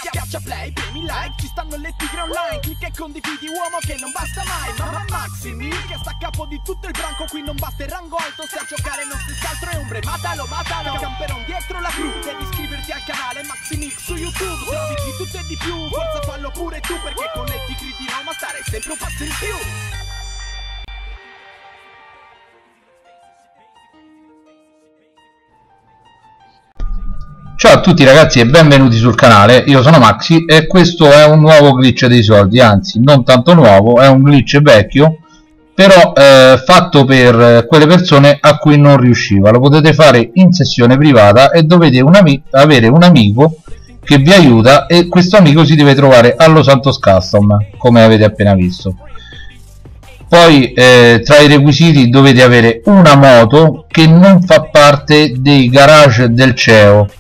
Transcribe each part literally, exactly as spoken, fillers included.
Schiaccia play, premi like, ci stanno le tigre online. Clicca e condividi, uomo che non basta mai. Mamma Maximil che sta a capo di tutto il branco. Qui non basta il rango alto, se a giocare non si scaltro e ombre. Matalo, matalo, camperon dietro la cru. Devi iscriverti al canale Maximil su YouTube. Trovi di tutto e di più, forza fallo pure tu. Perché con le tigre di Roma stare sempre un passo in più. Ciao a tutti ragazzi e benvenuti sul canale, io sono Maxi e questo è un nuovo glitch dei soldi, anzi non tanto nuovo, è un glitch vecchio, però eh, fatto per quelle persone a cui non riusciva. Lo potete fare in sessione privata e dovete un avere un amico che vi aiuta, e questo amico si deve trovare a Los Santos Custom, come avete appena visto. Poi eh, tra i requisiti dovete avere una moto che non fa parte dei garage del C E O.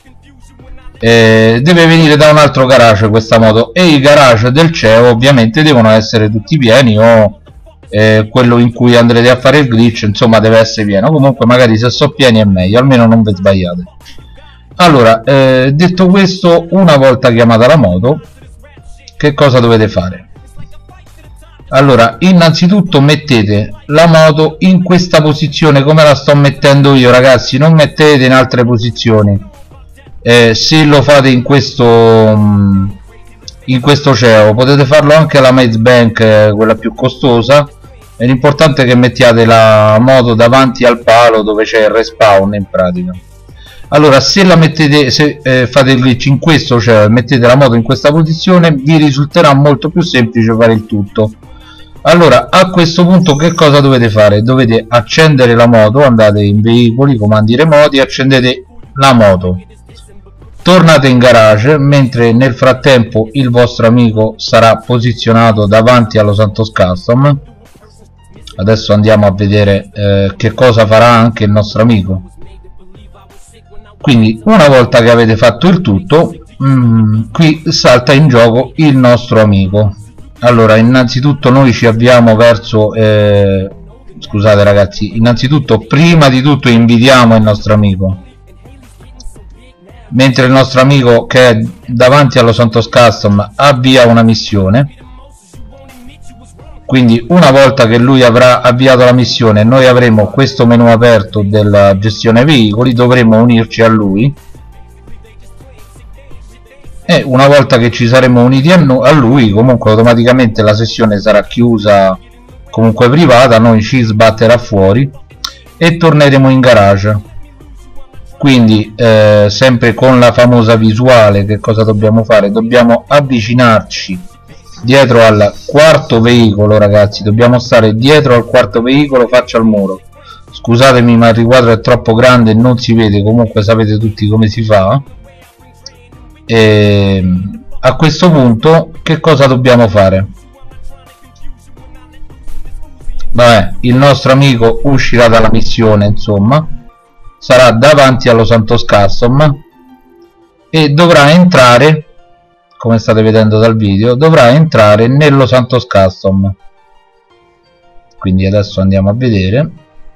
Eh, deve venire da un altro garage questa moto, e i garage del C E O ovviamente devono essere tutti pieni, o eh, quello in cui andrete a fare il glitch insomma deve essere pieno. Comunque magari se sono pieni è meglio, almeno non vi sbagliate. Allora eh, detto questo, una volta chiamata la moto, che cosa dovete fare? Allora, innanzitutto mettete la moto in questa posizione come la sto mettendo io, ragazzi, non mettete in altre posizioni. Eh, se lo fate in questo in questo C E O potete farlo anche alla Maze Bank, eh, quella più costosa, e l'importante è che mettiate la moto davanti al palo dove c'è il respawn in pratica. Allora se la mettete, se eh, fate il glitch in questo C E O e mettete la moto in questa posizione, vi risulterà molto più semplice fare il tutto. Allora a questo punto che cosa dovete fare? Dovete accendere la moto, andate in veicoli, comandi remoti, accendete la moto, tornate in garage, mentre nel frattempo il vostro amico sarà posizionato davanti allo Santos Custom. Adesso andiamo a vedere eh, che cosa farà anche il nostro amico. Quindi una volta che avete fatto il tutto, mh, qui salta in gioco il nostro amico. Allora innanzitutto noi ci avviamo verso eh, scusate ragazzi, innanzitutto prima di tutto invitiamo il nostro amico, mentre il nostro amico che è davanti allo Santos Custom avvia una missione. Quindi una volta che lui avrà avviato la missione, noi avremo questo menu aperto della gestione veicoli, dovremo unirci a lui, e una volta che ci saremo uniti a, a lui, comunque automaticamente la sessione sarà chiusa, comunque privata, noi ci sbatterà fuori e torneremo in garage. Quindi eh, sempre con la famosa visuale, che cosa dobbiamo fare? Dobbiamo avvicinarci dietro al quarto veicolo, ragazzi, dobbiamo stare dietro al quarto veicolo, faccia al muro. Scusatemi ma il riquadro è troppo grande e non si vede, comunque sapete tutti come si fa. E a questo punto che cosa dobbiamo fare? Vabbè, il nostro amico uscirà dalla missione, insomma sarà davanti allo Santos Custom e dovrà entrare, come state vedendo dal video, dovrà entrare nello Santos Custom. Quindi adesso andiamo a vedere,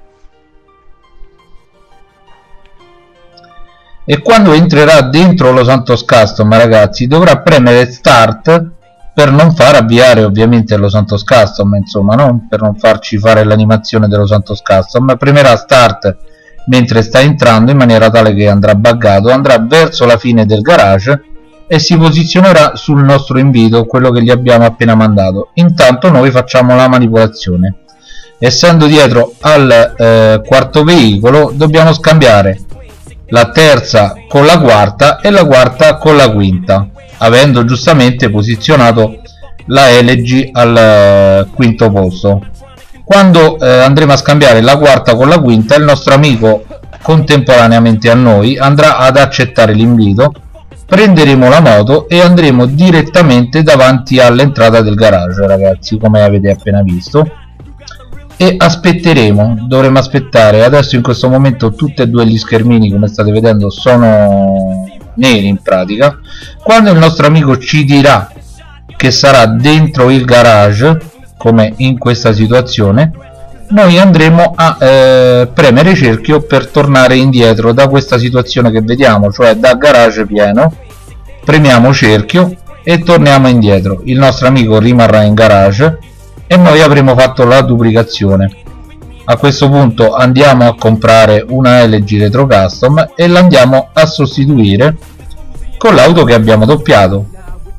e quando entrerà dentro lo Santos Custom, ragazzi, dovrà premere Start per non far avviare ovviamente lo Santos Custom, insomma, no? Per non farci fare l'animazione dello Santos Custom. Premerà Start mentre sta entrando, in maniera tale che andrà buggato, andrà verso la fine del garage e si posizionerà sul nostro invito, quello che gli abbiamo appena mandato. Intanto noi facciamo la manipolazione. Essendo dietro al eh, quarto veicolo, dobbiamo scambiare la terza con la quarta e la quarta con la quinta, avendo giustamente posizionato la L G al eh, quinto posto. Quando eh, andremo a scambiare la quarta con la quinta, il nostro amico contemporaneamente a noi andrà ad accettare l'invito, prenderemo la moto e andremo direttamente davanti all'entrata del garage, ragazzi, come avete appena visto, e aspetteremo, dovremo aspettare. Adesso in questo momento tutti e due gli schermini, come state vedendo, sono neri in pratica. Quando il nostro amico ci dirà che sarà dentro il garage, come in questa situazione, noi andremo a eh, premere cerchio per tornare indietro da questa situazione che vediamo, cioè da garage pieno premiamo cerchio e torniamo indietro. Il nostro amico rimarrà in garage e noi avremo fatto la duplicazione. A questo punto andiamo a comprare una L G Retro Custom e la andiamo a sostituire con l'auto che abbiamo doppiato,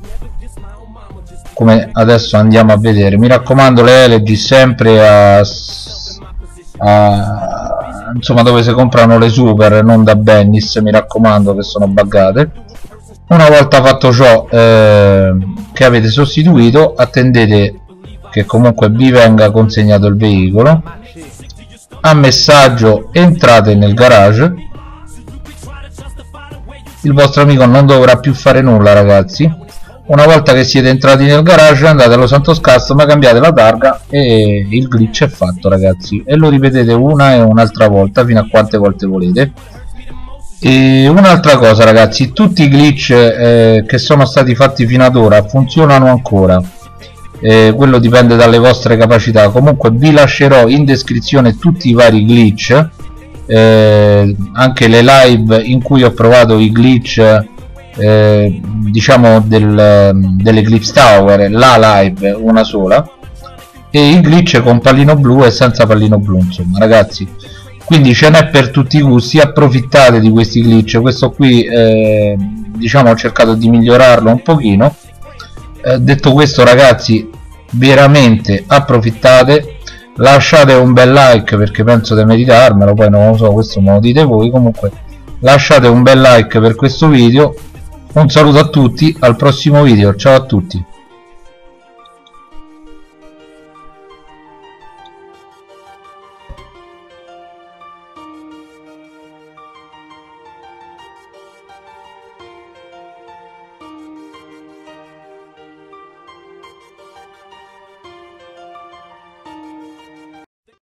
come adesso andiamo a vedere. Mi raccomando, le L G sempre a, a insomma dove si comprano le super, non da Bennis, mi raccomando, che sono buggate. Una volta fatto ciò, eh, che avete sostituito, attendete che comunque vi venga consegnato il veicolo. A messaggio entrate nel garage. Il vostro amico non dovrà più fare nulla, ragazzi. Una volta che siete entrati nel garage, andate allo Santos Custom, cambiate la targa e il glitch è fatto, ragazzi, e lo ripetete una e un'altra volta fino a quante volte volete. E un'altra cosa, ragazzi, tutti i glitch eh, che sono stati fatti fino ad ora funzionano ancora. Eh, quello dipende dalle vostre capacità. Comunque vi lascerò in descrizione tutti i vari glitch, eh, anche le live in cui ho provato i glitch, eh, diciamo del, dell'Eclipse Tower, la live una sola, e i glitch con pallino blu e senza pallino blu, insomma, ragazzi. Quindi ce n'è per tutti i gusti, approfittate di questi glitch. Questo qui eh, diciamo ho cercato di migliorarlo un pochino. Eh, detto questo, ragazzi, veramente approfittate, lasciate un bel like perché penso di meritarmelo, poi non lo so, questo me lo dite voi. Comunque lasciate un bel like per questo video. Un saluto a tutti, al prossimo video, ciao a tutti.